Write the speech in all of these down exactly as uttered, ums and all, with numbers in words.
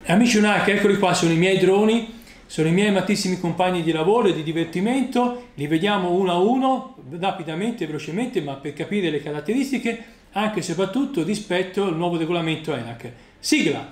Amici Unark, eccoli qua, sono i miei droni, sono i miei amatissimi compagni di lavoro e di divertimento. Li vediamo uno a uno, rapidamente, velocemente, ma per capire le caratteristiche, anche e soprattutto rispetto al nuovo regolamento ENAC. Sigla!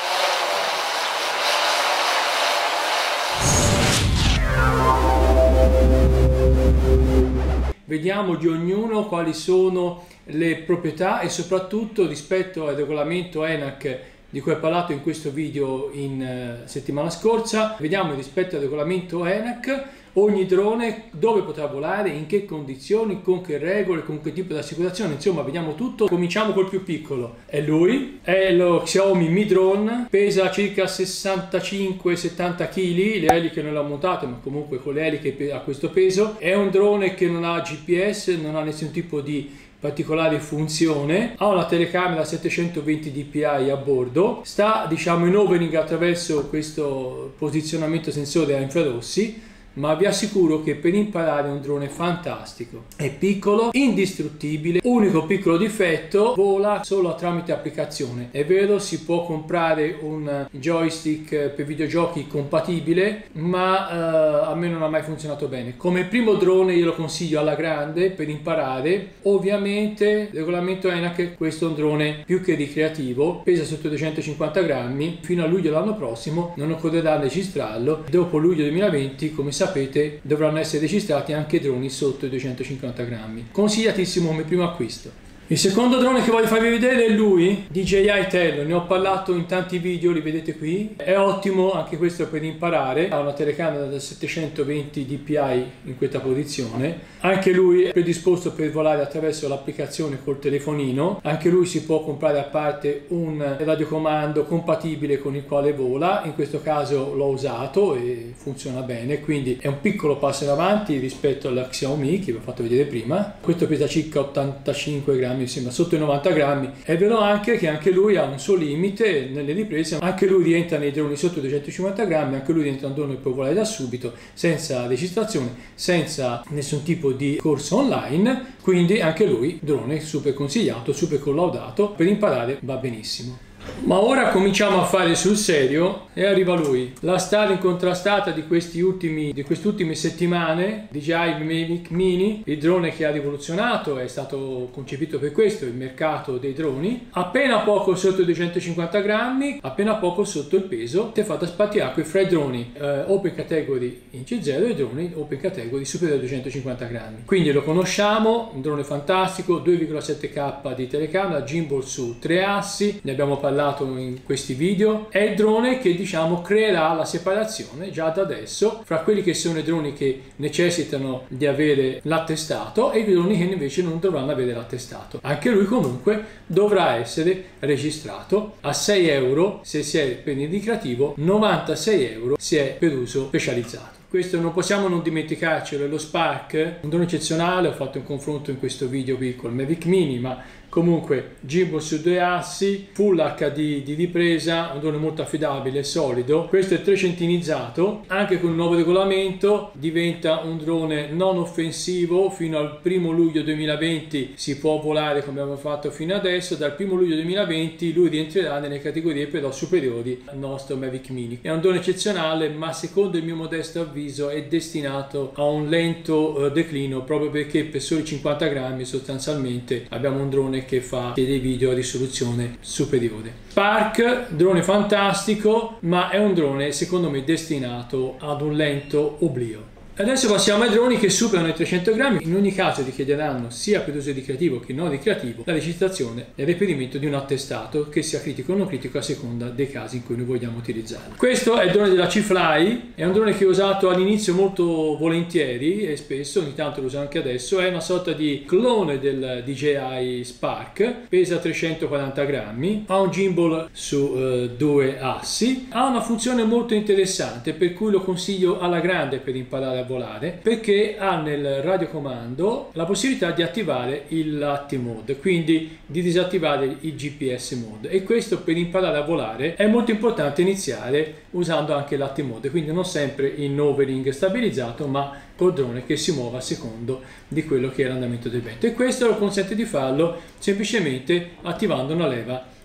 Vediamo di ognuno quali sono le proprietà e soprattutto rispetto al regolamento ENAC di cui ho parlato in questo video in uh, settimana scorsa. Vediamo rispetto al regolamento ENAC ogni drone dove potrà volare, in che condizioni, con che regole, con che tipo di assicurazione, insomma vediamo tutto. Cominciamo col più piccolo, è lui, è lo Xiaomi Mi Drone, pesa circa sessantacinque settanta chili, le eliche non le ho montate ma comunque con le eliche a questo peso. È un drone che non ha G P S, non ha nessun tipo di particolare funzione, ha una telecamera settecentoventi D P I a bordo, sta diciamo in overing attraverso questo posizionamento sensore a infrarossi, ma vi assicuro che per imparare è un drone fantastico. È piccolo, indistruttibile, unico piccolo difetto, vola solo tramite applicazione. È vero, si può comprare un joystick per videogiochi compatibile, ma eh, a me non ha mai funzionato bene. Come primo drone io lo consiglio alla grande per imparare. Ovviamente il regolamento ENAC, questo è un drone più che ricreativo, pesa sotto i duecentocinquanta grammi, fino a luglio dell'anno prossimo non occorrerà registrarlo. Dopo luglio duemilaventi, come sapete, dovranno essere registrati anche droni sotto i duecentocinquanta grammi. Consigliatissimo come primo acquisto. Il secondo drone che voglio farvi vedere è lui, D J I Tello. Ne ho parlato in tanti video, li vedete qui. È ottimo anche questo per imparare, ha una telecamera da settecentoventi D P I in questa posizione. Anche lui è predisposto per volare attraverso l'applicazione col telefonino. Anche lui si può comprare a parte un radiocomando compatibile con il quale vola. In questo caso l'ho usato e funziona bene, quindi è un piccolo passo in avanti rispetto alla Xiaomi che vi ho fatto vedere prima. Questo pesa circa ottantacinque grammi, mi sembra sotto i novanta grammi. È vero anche che anche lui ha un suo limite nelle riprese, anche lui rientra nei droni sotto i duecentocinquanta grammi, anche lui rientra in un drone che può volare da subito, senza registrazione, senza nessun tipo di corso online, quindi anche lui drone super consigliato, super collaudato, per imparare va benissimo. Ma ora cominciamo a fare sul serio e arriva lui, la star incontrastata di questi ultimi di queste ultime settimane, D J I Mavic Mini, il drone che ha rivoluzionato, è stato concepito per questo, il mercato dei droni. Appena poco sotto i duecentocinquanta grammi, appena poco sotto il peso, ti è fatta spartiacque fra i droni eh, open category in C zero e i droni open category superiori ai duecentocinquanta grammi. Quindi lo conosciamo, un drone fantastico, due virgola sette K di telecamera, gimbal su tre assi, ne abbiamo parlato in questi video. È il drone che diciamo creerà la separazione già da adesso fra quelli che sono i droni che necessitano di avere l'attestato e i droni che invece non dovranno avere l'attestato. Anche lui comunque dovrà essere registrato a sei euro se si è per il ricreativo, novantasei euro se è per uso specializzato. Questo non possiamo non dimenticarcelo, è lo Spark, un drone eccezionale. Ho fatto un confronto in questo video qui col Mavic Mini, ma comunque gimbal su due assi, full H D di ripresa, un drone molto affidabile e solido. Questo è trecentinizzato, anche con il nuovo regolamento diventa un drone non offensivo. Fino al primo luglio duemilaventi si può volare come abbiamo fatto fino adesso. Dal primo luglio duemilaventi lui rientrerà nelle categorie però superiori al nostro Mavic Mini. È un drone eccezionale, ma secondo il mio modesto avviso è destinato a un lento declino, proprio perché per soli cinquanta grammi sostanzialmente abbiamo un drone che fa dei video a risoluzione superiore. Spark, drone fantastico, ma è un drone secondo me destinato ad un lento oblio. Adesso passiamo ai droni che superano i trecento grammi. In ogni caso richiederanno sia per uso ricreativo che non ricreativo la registrazione e il reperimento di un attestato che sia critico o non critico a seconda dei casi in cui noi vogliamo utilizzarlo. Questo è il drone della C-Fly, è un drone che ho usato all'inizio molto volentieri e spesso, ogni tanto lo uso anche adesso. È una sorta di clone del D J I Spark, pesa trecentoquaranta grammi, ha un gimbal su eh, due assi, ha una funzione molto interessante per cui lo consiglio alla grande per imparare a volare, perché ha nel radiocomando la possibilità di attivare il L A T mode, quindi di disattivare il G P S mode, e questo per imparare a volare è molto importante iniziare usando anche l'L A T mode, quindi non sempre in overing stabilizzato ma col drone che si muova a secondo di quello che è l'andamento del vento, e questo lo consente di farlo semplicemente attivando una leva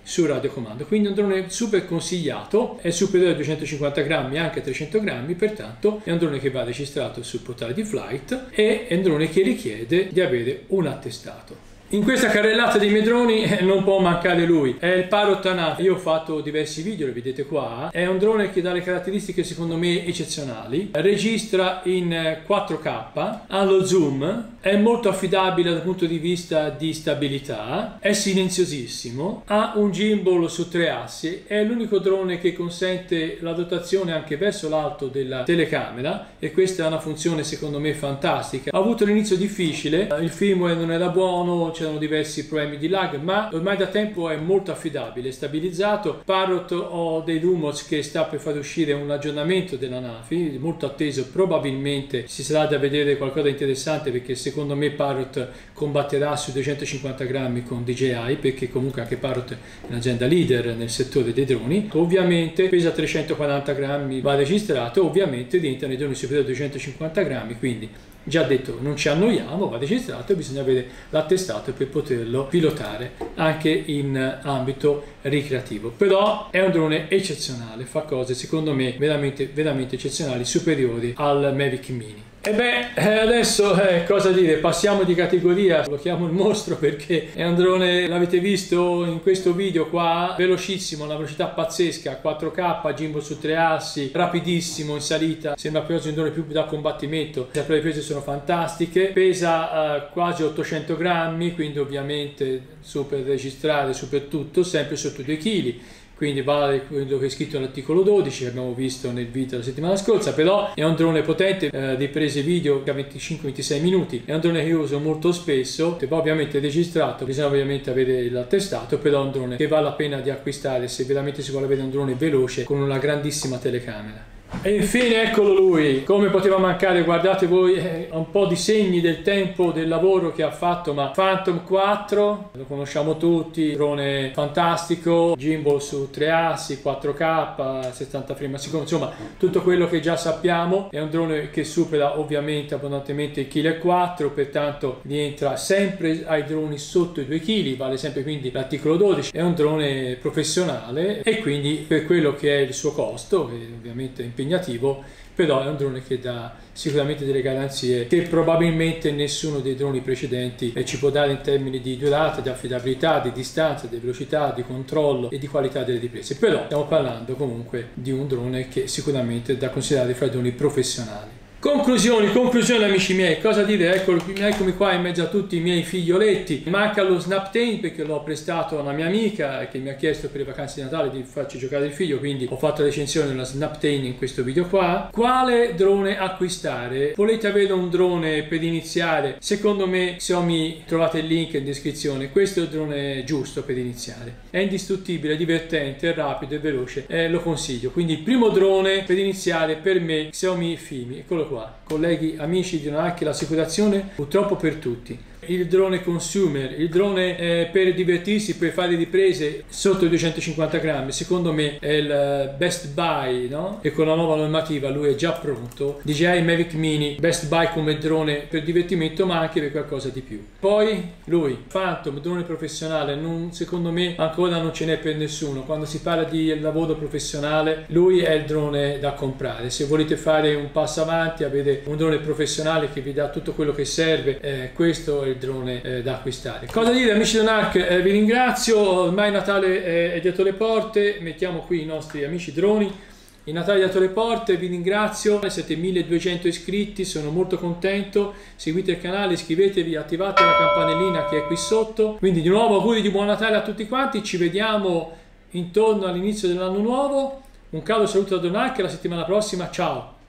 su radiocomando. Quindi è un drone super consigliato, è superiore a duecentocinquanta grammi, anche a trecento grammi, pertanto è un drone che va registrato sul portale di Flight e è un drone che richiede di avere un attestato. In questa carrellata dei miei droni non può mancare lui, è il Parrot Anafi. Io ho fatto diversi video, lo vedete qua. È un drone che dà le caratteristiche secondo me eccezionali, registra in quattro K, ha lo zoom, è molto affidabile dal punto di vista di stabilità, è silenziosissimo, ha un gimbal su tre assi, è l'unico drone che consente la dotazione anche verso l'alto della telecamera e questa è una funzione secondo me fantastica. Ha avuto l'inizio difficile, il firmware non era buono, c'erano diversi problemi di lag, ma ormai da tempo è molto affidabile, stabilizzato. Parrot, ho dei rumors che sta per far uscire un aggiornamento della Anafi, molto atteso, probabilmente si sarà da vedere qualcosa di interessante, perché secondo me Parrot combatterà sui duecentocinquanta grammi con D J I, perché comunque anche Parrot è un'azienda leader nel settore dei droni. Ovviamente pesa trecentoquaranta grammi, va registrato, ovviamente diventa nei droni superiori a duecentocinquanta grammi, quindi già detto, non ci annoiamo, va registrato e bisogna avere l'attestato per poterlo pilotare anche in ambito ricreativo. Però è un drone eccezionale, fa cose secondo me veramente veramente eccezionali, superiori al Mavic Mini. E beh, adesso eh, cosa dire, passiamo di categoria, lo chiamo il mostro perché è un drone, l'avete visto in questo video qua, velocissimo, una velocità pazzesca, quattro K, gimbal su tre assi, rapidissimo in salita, sembra più un drone più da combattimento, le prese sono fantastiche, pesa eh, quasi ottocento grammi, quindi ovviamente super registrare, super tutto, sempre sotto due chili. Quindi vale quello che è scritto nell'articolo dodici che abbiamo visto nel video la settimana scorsa, però è un drone potente, eh, di prese video a venticinque ventisei minuti, è un drone che io uso molto spesso, va ovviamente registrato, bisogna ovviamente avere l'attestato, però è un drone che vale la pena di acquistare se veramente si vuole avere un drone veloce con una grandissima telecamera. E infine eccolo lui, come poteva mancare, guardate voi, eh, un po' di segni del tempo, del lavoro che ha fatto, ma Phantom quattro, lo conosciamo tutti, drone fantastico, gimbal su tre assi, quattro K, settanta frame al secondo, insomma tutto quello che già sappiamo. È un drone che supera ovviamente abbondantemente il chilo e quattro, pertanto rientra sempre ai droni sotto i due chili, vale sempre quindi l'articolo dodici, è un drone professionale e quindi per quello che è il suo costo, che ovviamente è impegnativo, però è un drone che dà sicuramente delle garanzie che probabilmente nessuno dei droni precedenti ci può dare in termini di durata, di affidabilità, di distanza, di velocità, di controllo e di qualità delle riprese. Però stiamo parlando comunque di un drone che sicuramente è da considerare fra i droni professionali. Conclusioni, conclusioni amici miei, cosa dire? Ecco, eccomi qua in mezzo a tutti i miei figlioletti. Manca lo Snaptane perché l'ho prestato a una mia amica che mi ha chiesto per le vacanze di Natale di farci giocare il figlio, quindi ho fatto la recensione della Snaptane in questo video qua. Quale drone acquistare? Volete avere un drone per iniziare? Secondo me Xiaomi, trovate il link in descrizione, questo è il drone giusto per iniziare. È indistruttibile, è divertente, è rapido, è veloce, eh, lo consiglio. Quindi il primo drone per iniziare per me Xiaomi Fimi, eccolo qua, colleghi, amici di Nonarchi, l'assicurazione purtroppo per tutti. Il drone consumer, il drone eh, per divertirsi, per fare riprese sotto i duecentocinquanta grammi, secondo me è il best buy, no? E con la nuova normativa lui è già pronto. D J I Mavic Mini, best buy come drone per divertimento ma anche per qualcosa di più. Poi lui, Phantom, drone professionale, non, secondo me ancora non ce n'è per nessuno. Quando si parla di lavoro professionale, lui è il drone da comprare. Se volete fare un passo avanti, avere un drone professionale che vi dà tutto quello che serve, eh, questo è il drone eh, da acquistare. Cosa dire amici di Nonarch, eh, vi ringrazio, ormai Natale è, è dietro le porte, mettiamo qui i nostri amici droni, il Natale è dietro le porte, vi ringrazio, siete milleduecento iscritti, sono molto contento, seguite il canale, iscrivetevi, attivate la campanellina che è qui sotto, quindi di nuovo auguri di buon Natale a tutti quanti, ci vediamo intorno all'inizio dell'anno nuovo, un caldo saluto da Nonarch, la settimana prossima, ciao!